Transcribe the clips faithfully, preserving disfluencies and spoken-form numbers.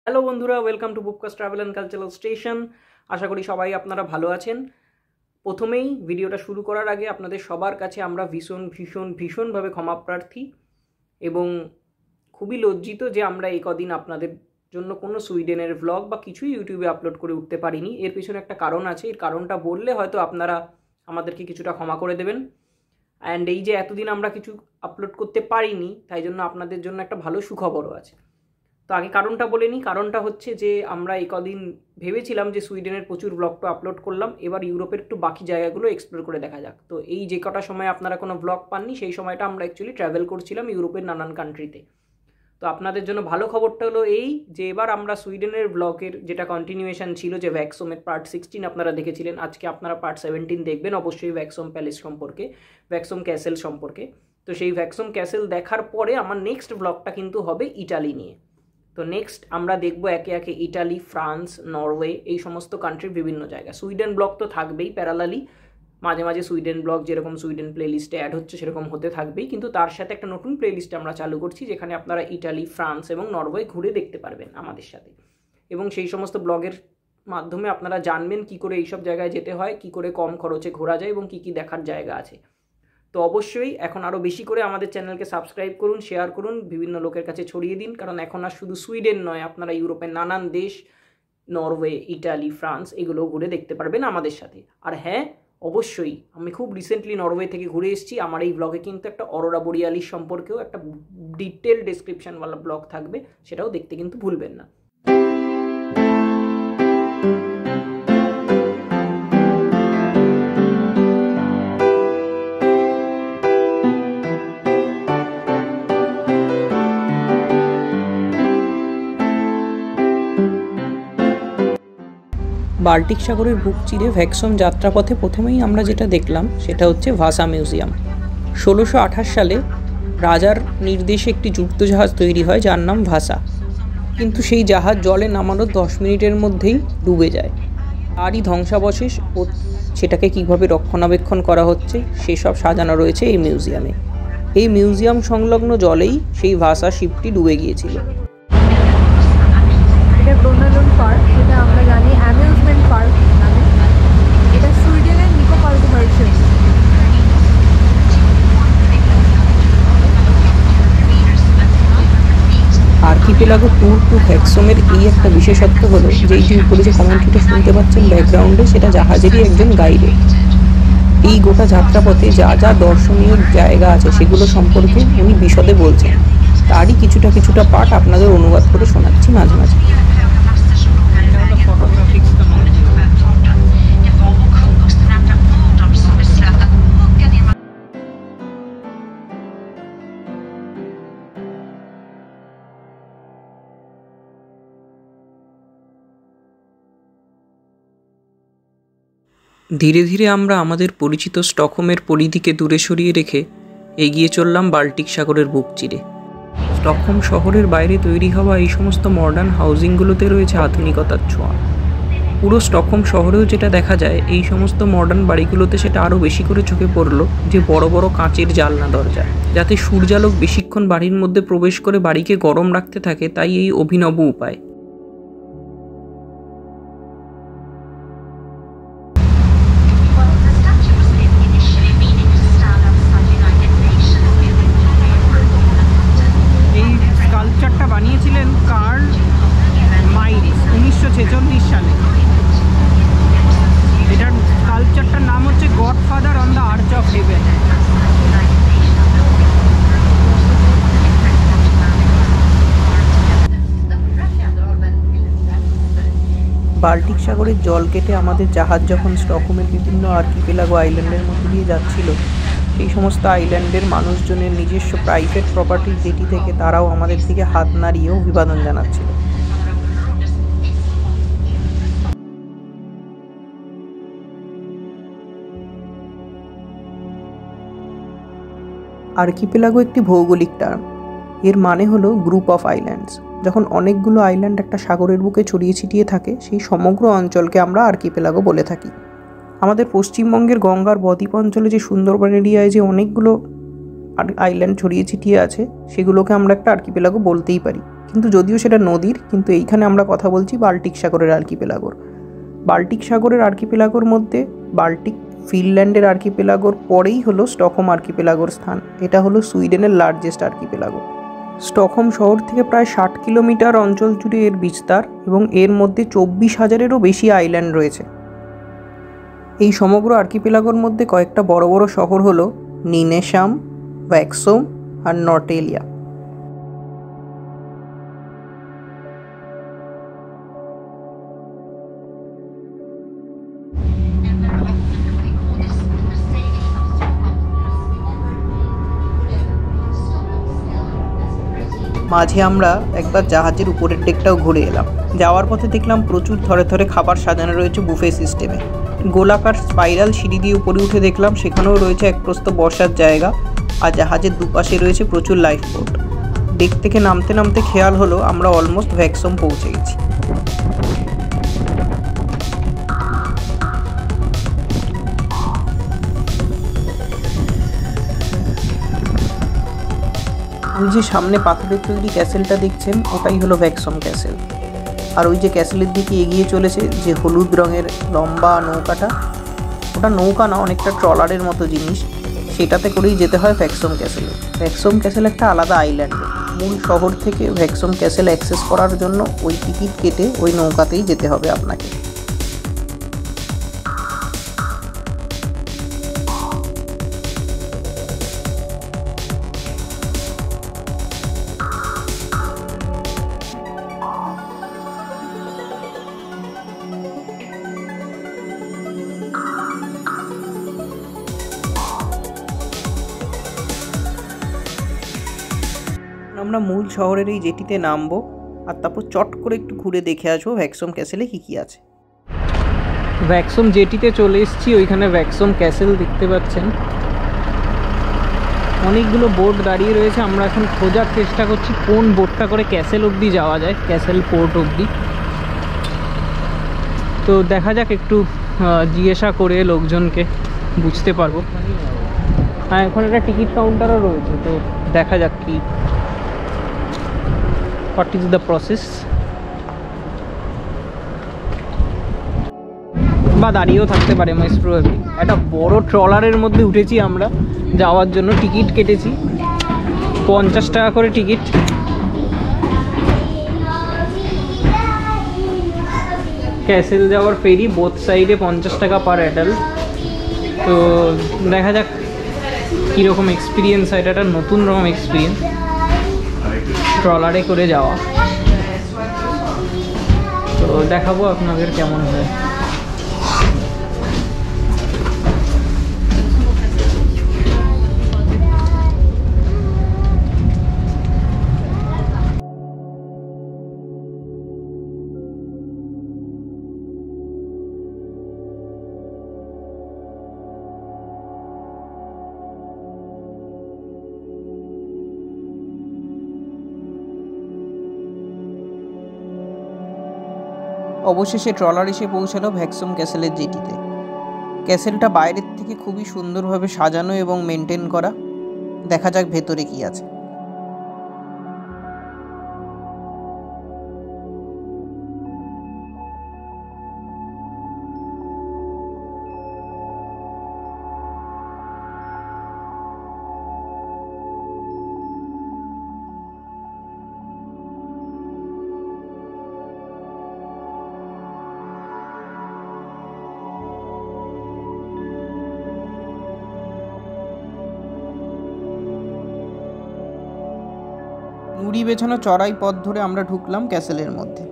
Hello বন্ধুরা, welcome to Bookcast travel and cultural station. আশা করি সবাই আপনারা ভালো আছেন। প্রথমেই ভিডিওটা শুরু করার আগে আপনাদের সবার কাছে আমরা ভীষণ ভীষণ ভীষণভাবে ক্ষমা প্রার্থী এবং খুবই লজ্জিত যে আমরা এই কদিন আপনাদের জন্য কোনো সুইডেনের ভ্লগ বা কিছুই ইউটিউবে আপলোড করে উঠতে পারিনি। এর পিছনে একটা কারণ আছে, এর কারণটা বললে হয়তো আপনারা আমাদেরকে কিছুটা ক্ষমা করে দেবেন। অ্যান্ড এই যে এতদিন আমরা কিছু আপলোড করতে পারিনি, তাই জন্য আপনাদের জন্য একটা ভালো সুখবরও আছে। তো আগে কারণটা বলে নিই। কারণটা হচ্ছে যে আমরা এই কদিন ভেবেছিলাম যে সুইডেনের প্রচুর ব্লগ তো আপলোড করলাম, এবার ইউরোপের একটু বাকি জায়গাগুলো এক্সপ্লোর করে দেখা যাক। তো এই যে কটা সময় আপনারা কোনো ব্লগ পাননি, সেই সময়টা আমরা অ্যাকচুয়ালি ট্রাভেল করছিলাম ইউরোপের নানান কান্ট্রিতে। তো আপনাদের জন্য ভালো খবরটা হলো এই যে এবার আমরা সুইডেনের ব্লগের যেটা কন্টিনিউয়েশন ছিল, যে ভ্যাক্সোমের পার্ট সিক্সটিন আপনারা দেখেছিলেন, আজকে আপনারা পার্ট সেভেন্টিন দেখবেন অবশ্যই ভ্যাক্সোম প্যালেস সম্পর্কে, ভ্যাক্সোম ক্যাসেল সম্পর্কে। তো সেই ভ্যাক্সোম ক্যাসেল দেখার পরে আমার নেক্সট ব্লগটা কিন্তু হবে ইটালি নিয়ে। তো নেক্সট আমরা দেখবো একে একে ইটালি, ফ্রান্স, নরওয়ে, এই সমস্ত কান্ট্রির বিভিন্ন জায়গা। সুইডেন ব্লগ তো থাকবেই প্যারালালি, মাঝে মাঝে সুইডেন ব্লগ যেরকম সুইডেন প্লেলিস্টে অ্যাড হচ্ছে সেরকম হতে থাকবেই, কিন্তু তার সাথে একটা নতুন প্লেলিস্ট আমরা চালু করছি যেখানে আপনারা ইটালি, ফ্রান্স এবং নরওয়ে ঘুরে দেখতে পারবেন আমাদের সাথে। এবং সেই সমস্ত ব্লগের মাধ্যমে আপনারা জানবেন কি করে এইসব জায়গায় যেতে হয়, কি করে কম খরচে ঘোরা যায় এবং কি কি দেখার জায়গা আছে। তো অবশ্যই এখন আরও বেশি করে আমাদের চ্যানেলকে সাবস্ক্রাইব করুন, শেয়ার করুন, বিভিন্ন লোকের কাছে ছড়িয়ে দিন, কারণ এখন আর শুধু সুইডেন নয়, আপনারা ইউরোপের নানান দেশ, নরওয়ে, ইটালি, ফ্রান্স এগুলো ঘুরে দেখতে পারবেন আমাদের সাথে। আর হ্যাঁ, অবশ্যই আমি খুব রিসেন্টলি নরওয়ে থেকে ঘুরে এসেছি। আমার এই ব্লগে কিন্তু একটা অরোরা বোরিয়ালিস সম্পর্কেও একটা ডিটেল ডেসক্রিপশনওয়ালা ব্লগ থাকবে, সেটাও দেখতে কিন্তু ভুলবেন না। বাল্টিক সাগরের বুক চিরে ভ্যাক্সোম যাত্রাপথে প্রথমেই আমরা যেটা দেখলাম সেটা হচ্ছে ভাসা মিউজিয়াম। ষোলোশো আঠাশ সালে রাজার নির্দেশে একটি যুদ্ধজাহাজ তৈরি হয় যার নাম ভাসা, কিন্তু সেই জাহাজ জলে নামানোর দশ মিনিটের মধ্যেই ডুবে যায়। তারই ধ্বংসাবশেষ ও সেটাকে কীভাবে রক্ষণাবেক্ষণ করা হচ্ছে সেসব সাজানো রয়েছে এই মিউজিয়ামে। এই মিউজিয়াম সংলগ্ন জলেই সেই ভাসা শিপটি ডুবে গিয়েছিল। এটা ব্রোনালুন পার্ক, যেটা আমরা জানি অ্যামিউজমেন্ট পার্ক নামে। এটা সুইডেনের Nicco park version. Archipelago tour to ভ্যাক্সোমের এই একটা বিশেষত্ব হলো যে এই যে উপরে যে কমেন্ট্রিটা শুনতে পাচ্ছেন ব্যাকগ্রাউন্ডে, সেটা জাহাজেরই একজন গাইডের। এই গোটা যাত্রাপথে যা যা দর্শনীয় জায়গা আছে সেগুলো সম্পর্কে উনি বিশদে বলছেন, তারই কিছুটা কিছুটা পার্ট আপনাদের অনুবাদ করে শোনাচ্ছি মাঝে মাঝে। ধীরে ধীরে আমরা আমাদের পরিচিত স্টকহোমের পরিধিকে দূরে সরিয়ে রেখে এগিয়ে চললাম বাল্টিক সাগরের বুক চিরে। স্টকহোম শহরের বাইরে তৈরি হওয়া এই সমস্ত মডার্ন হাউজিংগুলোতে রয়েছে আধুনিকতার ছোঁয়া। পুরো স্টকহোম শহরেও যেটা দেখা যায়, এই সমস্ত মডার্ন বাড়িগুলোতে সেটা আরও বেশি করে চোখে পড়লো যে বড় বড় কাঁচের জানলা দরজা, যাতে সূর্যালোক বেশিক্ষণ বাড়ির মধ্যে প্রবেশ করে বাড়িকে গরম রাখতে থাকে, তাই এই অভিনব উপায়। বানিয়েছিলেন কার্ল মাইরিস উনিশশো ছেচল্লিশ সালে। এটার স্কাল্পচারটার নাম হচ্ছে Godfather on the arch of heaven. Baltic সাগরের জল কেটে আমাদের জাহাজ যখন স্টকহোমের বিভিন্ন আর্কিপেলাগো আইল্যান্ডের মধ্যে দিয়ে যাচ্ছিল, সেই সমস্ত আইল্যান্ডের মানুষজনের নিজস্ব প্রাইভেট প্রপার্টির জেটি থেকে তারাও আমাদের দিকে হাত নাড়িয়ে অভিবাদন জানাচ্ছিল। আর্কিপেলাগো একটি ভৌগোলিক টার্ম। এর মানে হলো গ্রুপ অফ আইল্যান্ডস। যখন অনেকগুলো আইল্যান্ড একটা সাগরের বুকে ছড়িয়ে ছিটিয়ে থাকে, সেই সমগ্র অঞ্চলকে আমরা আর্কিপেলাগো বলে থাকি। আমাদের পশ্চিমবঙ্গের গঙ্গার বদ্বীপ অঞ্চলে যে সুন্দরবন এরিয়ায় যে অনেকগুলো আইল্যান্ড ছড়িয়ে ছিটিয়ে আছে, সেগুলোকে আমরা একটা আর্কিপেলাগো বলতেই পারি। কিন্তু যদিও সেটা নদীর, কিন্তু এইখানে আমরা কথা বলছি বাল্টিক সাগরের আর্কিপেলাগোর। বাল্টিক সাগরের আর্কিপেলাগোর মধ্যে বাল্টিক ফিনল্যান্ডের আর্কিপেলাগোর পরেই হলো স্টকহোম আর্কিপেলাগোর স্থান। এটা হলো সুইডেনের লার্জেস্ট আর্কিপেলাগো। স্টকহোম শহর থেকে প্রায় ষাট কিলোমিটার অঞ্চল জুড়ে এর বিস্তার এবং এর মধ্যে চব্বিশ হাজারেরও বেশি আইল্যান্ড রয়েছে। এই সমগ্র আর্কিপেলাগোর মধ্যে কয়েকটা বড় বড় শহর হলো নিনেশাম, ভ্যাক্সোম আর নর্টেলিয়া। মাঝে আমরা একবার জাহাজের উপরের ডেকটাও ঘুরে এলাম। যাওয়ার পথে দেখলাম প্রচুর থরে থরে খাবার সাজানো রয়েছে বুফে সিস্টেমে। গোলাকার স্পাইরাল সিঁড়ি দিয়ে উপরে উঠে দেখলাম সেখানেও রয়েছে এক প্রস্থ বসার জায়গা, আর জাহাজের দুপাশে রয়েছে প্রচুর লাইফ বোট। ডেক থেকে নামতে নামতে খেয়াল হলো আমরা অলমোস্ট ভ্যাক্সোম পৌঁছে গেছি। ওই যে সামনে পাথরের তৈরি ক্যাসেলটা দেখছেন, ওটাই হলো ভ্যাক্সোম ক্যাসেল। আর ওই যে ক্যাসেলের দিকে এগিয়ে চলেছে যে হলুদ রঙের লম্বা নৌকাটা, ওটা নৌকা না, অনেকটা ট্রলারের মতো জিনিস, সেটাতে করেই যেতে হয় ভ্যাক্সোম ক্যাসেলে। ভ্যাক্সোম ক্যাসেল একটা আলাদা আইল্যান্ড। মূল শহর থেকে ভ্যাক্সোম ক্যাসেল অ্যাক্সেস করার জন্য ওই টিকিট কেটে ওই নৌকাতেই যেতে হবে আপনাকে। আমরা মূল শহরের এই জেটিতে নামবো আর তারপর চট করে একটু ঘুরে দেখে আসবো ভ্যাক্সোম ক্যাসেলে কী কী আছে। ভ্যাক্সোম জেটিতে চলে এসেছি, ওইখানে ভ্যাক্সোম ক্যাসেল দেখতে পাচ্ছেন। অনেকগুলো বোট দাঁড়িয়ে রয়েছে। আমরা এখন খোঁজার চেষ্টা করছি কোন বোটটা করে ক্যাসেল অবধি যাওয়া যায়, ক্যাসেল পোর্ট অবধি। তো দেখা যাক, একটু জিজ্ঞাসা করে লোকজনকে বুঝতে পারবো। হ্যাঁ, এখন একটা টিকিট কাউন্টারও রয়েছে, তো দেখা যাক কি হোয়াট ইজ দ্য প্রসেস। বা দাঁড়িয়েও থাকতে পারে মোস্ট প্রবাবলি। একটা বড় ট্রলারের মধ্যে উঠেছি আমরা যাওয়ার জন্য। টিকিট কেটেছি পঞ্চাশ টাকা করে টিকিট। ক্যাসেল যাওয়ার ফেরি বোথ সাইডে পঞ্চাশ টাকা পার অ্যাডাল্ট। তো দেখা যাক কীরকম এক্সপিরিয়েন্স হয়। এটা একটা নতুন রকম এক্সপিরিয়েন্স, ট্রলারে করে যাওয়া। তো দেখাবো আপনাদের কেমন হয়। অবশেষে ট্রলার এসে পৌঁছালো ভ্যাক্সোম ক্যাসেলের জেটিতে। ক্যাসেলটা বাইরের থেকে খুবই সুন্দরভাবে সাজানো এবং মেনটেন করা। দেখা যাক ভেতরে কি আছে। নুড়ি বেছানো চড়াই পথ ধরে আমরা ঢুকলাম ক্যাসেলের মধ্যে।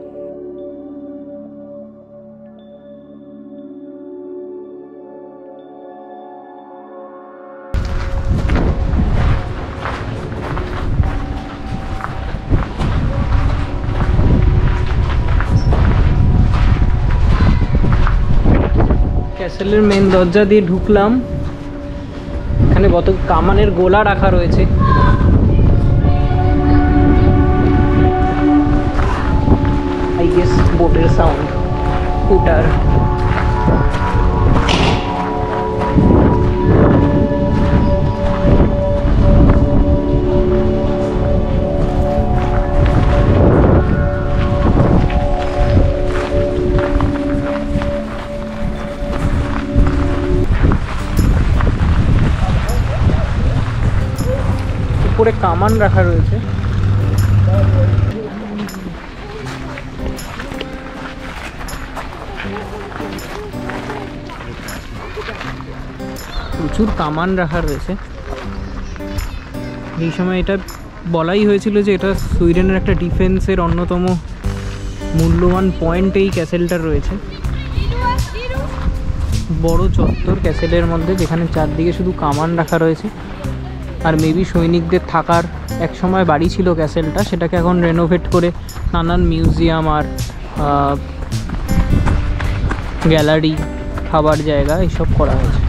ক্যাসেলের মেন দরজা দিয়ে ঢুকলাম। এখানে কত কামানের গোলা রাখা রয়েছে। I guess boater sound, scooter. কামান রাখা রয়েছে। প্রচুর কামান রাখা রয়েছে। এই সময় এটা বলাই হয়েছিল যে এটা সুইডেনের একটা ডিফেন্সের অন্যতম মূল্যবান পয়েন্ট এই ক্যাসেলটা রয়েছে। বড় চত্বর ক্যাসেলের মধ্যে, যেখানে চারদিকে শুধু কামান রাখা রয়েছে। আর মেবি সৈনিকদের থাকার এক সময় বাড়ি ছিল ক্যাসেলটা, সেটাকে এখন রেনোভেট করে নানান মিউজিয়াম আর গ্যালারি, খাবার জায়গা এইসব করা হয়েছে।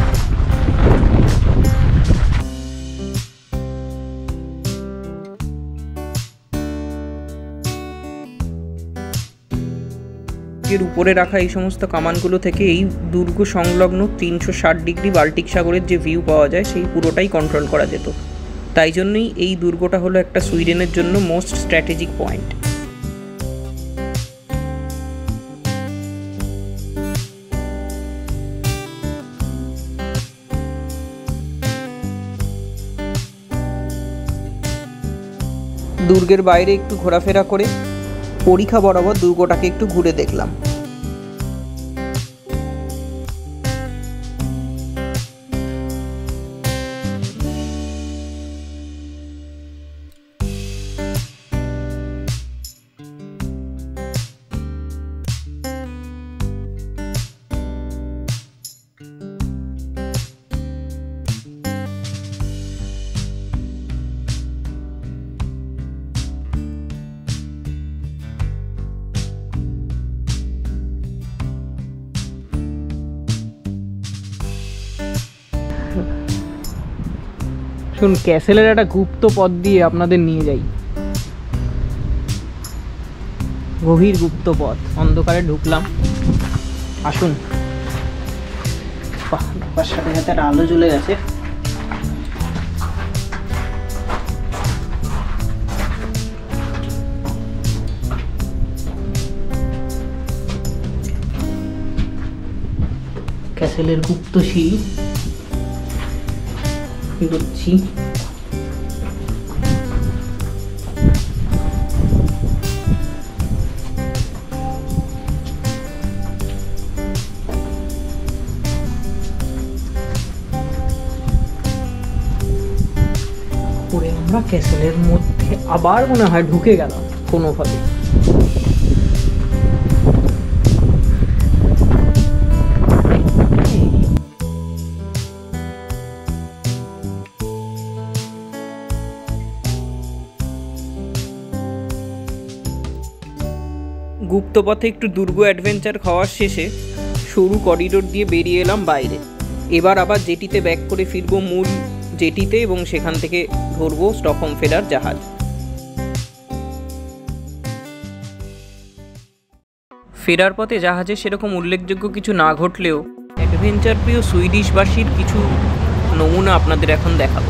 এর উপরে রাখা এই সমস্ত কামানগুলো থেকে এই দুর্গ সংলগ্ন তিনশো ষাট ডিগ্রি বাল্টিক সাগরের যে ভিউ পাওয়া যায় সেই পুরোটাই কন্ট্রোল করা যেত। তাই জন্যই এই দুর্গটা হলো একটা সুইডেনের জন্য মোস্ট স্ট্র্যাটেজিক পয়েন্ট। দুর্গের বাইরে একটু ঘোরাফেরা করে পরীক্ষা বরাবর দুর্গটাকে একটু ঘুরে দেখলাম। শুন, ক্যাসেলের একটা গুপ্ত পথ দিয়ে আপনাদের নিয়ে যাই। গভীর গুপ্ত পথ, অন্ধকারে ঢুকলাম। আসুন। ঢোকার সাথে সাথে একটা আলো জ্বলে গেছে। ক্যাসেলের গুপ্ত সিঁড়ি এগোচ্ছি। পরে আমরা ক্যাসেলের মধ্যে আবার মনে হয় ঢুকে গেলাম কোনোভাবে। গুপ্তপথে একটু দুর্গ অ্যাডভেঞ্চার খাওয়ার শেষে সরু করিডোর দিয়ে বেরিয়ে এলাম বাইরে। এবার আবার জেটিতে ব্যাক করে ফিরবো মূল জেটিতে এবং সেখান থেকে ধরবো স্টকহোম ফেরার জাহাজ। ফেরার পথে জাহাজে সেরকম উল্লেখযোগ্য কিছু না ঘটলেও অ্যাডভেঞ্চার প্রিয় সুইডিশবাসীর কিছু নমুনা আপনাদের এখন দেখাবো।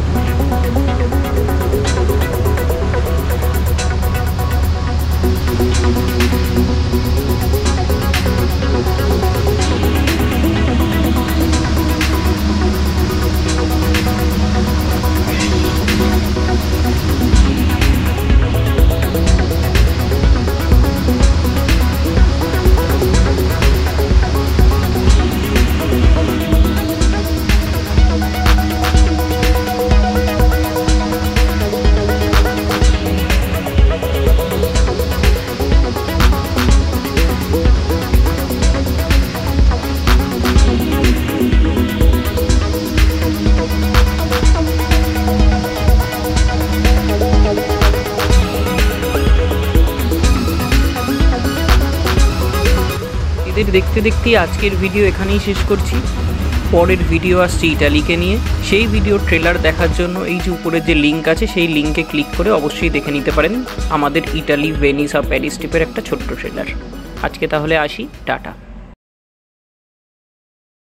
দেখতে দেখতে আজকের ভিডিও এখানেই শেষ করছি। পরের ভিডিও আসছে ইটালিকে নিয়ে। সেই ভিডিও ট্রেলার দেখার জন্য এই যে উপরে যে লিঙ্ক আছে সেই লিঙ্কে ক্লিক করে অবশ্যই দেখে নিতে পারেন আমাদের ইটালি, ভেনিস আর প্যারিস ট্রিপের একটা ছোট্ট ট্রেলার। আজকে তাহলে আসি, টাটা।